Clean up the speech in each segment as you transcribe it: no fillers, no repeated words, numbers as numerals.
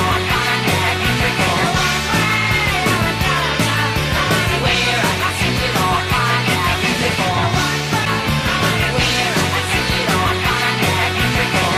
I'll find that beautiful. Where I can see it all, find that beautiful. Where I can see it all, find that beautiful.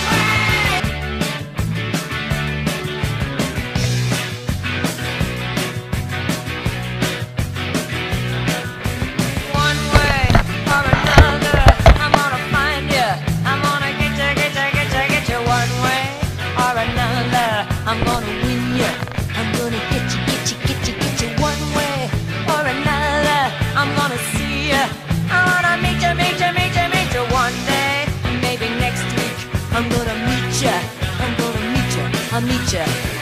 One way or another, I'm gonna find you. I'm gonna get you. One way or another, I'm gonna win you. I'm gonna get you. One way or another, I'm gonna see you. I wanna meet you. One day, maybe next week, I'm gonna meet you. I'll meet you.